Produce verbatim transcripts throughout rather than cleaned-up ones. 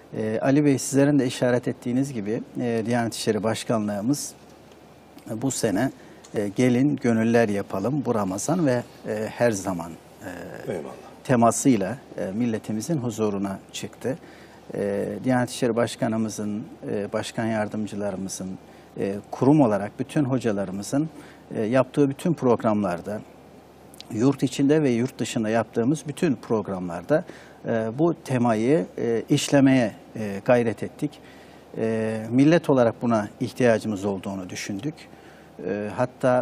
Ee, Ali Bey, sizlerin de işaret ettiğiniz gibi e, Diyanet İşleri Başkanlığımız e, bu sene e, gelin gönüller yapalım bu Ramazan ve e, her zaman e, temasıyla e, milletimizin huzuruna çıktı. E, Diyanet İşleri Başkanımızın, e, başkan yardımcılarımızın, e, kurum olarak bütün hocalarımızın e, yaptığı bütün programlarda, yurt içinde ve yurt dışında yaptığımız bütün programlarda e, bu temayı e, işlemeye e, gayret ettik. E, millet olarak buna ihtiyacımız olduğunu düşündük. E, hatta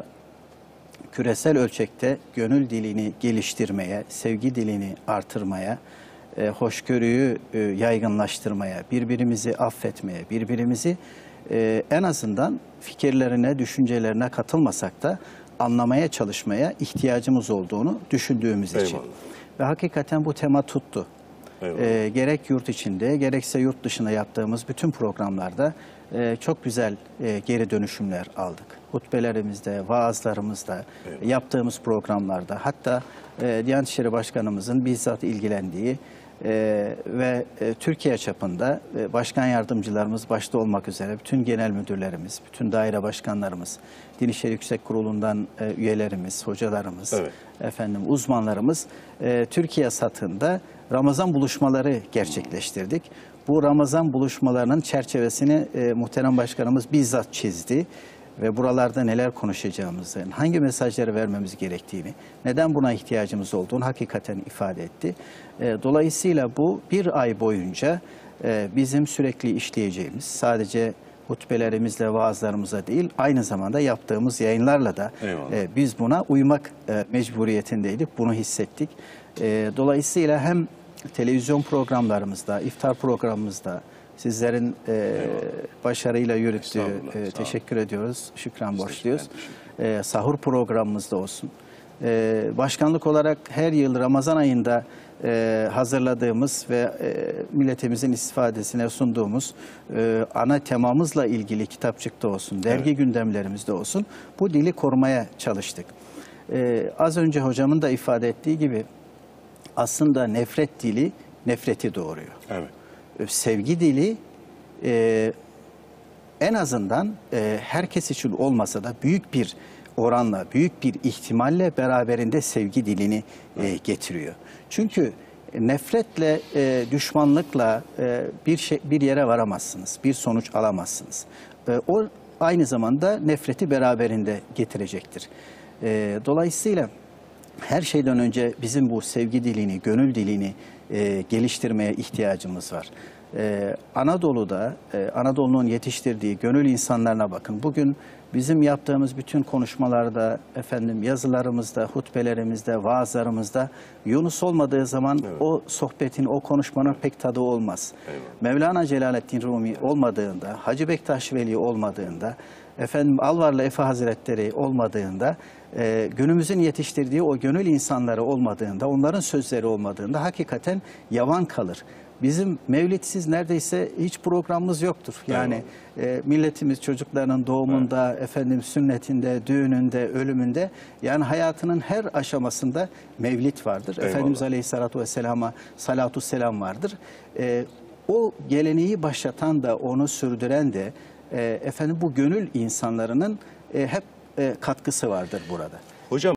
küresel ölçekte gönül dilini geliştirmeye, sevgi dilini artırmaya, e, hoşgörüyü e, yaygınlaştırmaya, birbirimizi affetmeye, birbirimizi e, en azından fikirlerine, düşüncelerine katılmasak da anlamaya çalışmaya ihtiyacımız olduğunu düşündüğümüz Eyvallah. için. Ve hakikaten bu tema tuttu. E, gerek yurt içinde gerekse yurt dışında yaptığımız bütün programlarda e, çok güzel e, geri dönüşümler aldık. Hutbelerimizde, vaazlarımızda, Eyvallah. yaptığımız programlarda, hatta e, Diyanet İşleri Başkanımızın bizzat ilgilendiği e, ve e, Türkiye çapında e, başkan yardımcılarımız başta olmak üzere bütün genel müdürlerimiz, bütün daire başkanlarımız, Din İşleri Yüksek Kurulu'ndan e, üyelerimiz, hocalarımız, evet. efendim uzmanlarımız e, Türkiye satında Ramazan buluşmaları gerçekleştirdik. Bu Ramazan buluşmalarının çerçevesini e, muhterem başkanımız bizzat çizdi ve buralarda neler konuşacağımızı, hangi mesajları vermemiz gerektiğini, neden buna ihtiyacımız olduğunu hakikaten ifade etti. E, dolayısıyla bu bir ay boyunca e, bizim sürekli işleyeceğimiz, sadece hutbelerimizle, vaazlarımıza değil, aynı zamanda yaptığımız yayınlarla da e, biz buna uymak e, mecburiyetindeydik, bunu hissettik. E, dolayısıyla hem televizyon programlarımızda, iftar programımızda sizlerin e, başarıyla yürüttüğü, e, teşekkür ediyoruz, şükran borçluyuz. E, sahur programımızda olsun. E, başkanlık olarak her yıl Ramazan ayında e, hazırladığımız ve e, milletimizin istifadesine sunduğumuz e, ana temamızla ilgili kitapçıkta olsun, dergi evet. gündemlerimizde olsun, bu dili korumaya çalıştık. E, az önce hocamın da ifade ettiği gibi, aslında nefret dili nefreti doğuruyor. Evet. Sevgi dili e, en azından e, herkes için olmasa da büyük bir oranla, büyük bir ihtimalle beraberinde sevgi dilini e, getiriyor. Çünkü nefretle, e, düşmanlıkla e, bir şey, bir yere varamazsınız, bir sonuç alamazsınız. E, o aynı zamanda nefreti beraberinde getirecektir. E, dolayısıyla her şeyden önce bizim bu sevgi dilini, gönül dilini e, geliştirmeye ihtiyacımız var. Ee, Anadolu'da, e, Anadolu'nun yetiştirdiği gönül insanlarına bakın. Bugün bizim yaptığımız bütün konuşmalarda, efendim yazılarımızda, hutbelerimizde, vaazlarımızda Yunus olmadığı zaman evet. o sohbetin, o konuşmanın pek tadı olmaz. Eyvallah. Mevlana Celaleddin Rumi olmadığında, Hacı Bektaş Veli olmadığında, efendim Alvarlı Efe Hazretleri olmadığında, e, günümüzün yetiştirdiği o gönül insanları olmadığında, onların sözleri olmadığında hakikaten yavan kalır. Bizim mevlitsiz neredeyse hiç programımız yoktur. Yani e, milletimiz çocuklarının doğumunda, evet. efendim sünnetinde, düğününde, ölümünde, yani hayatının her aşamasında mevlit vardır. Eyvallah. Efendimiz Aleyhisselatü Vesselam'a salatu selam vardır. E, o geleneği başlatan da, onu sürdüren de e, efendim bu gönül insanlarının e, hep e, katkısı vardır burada. Hocam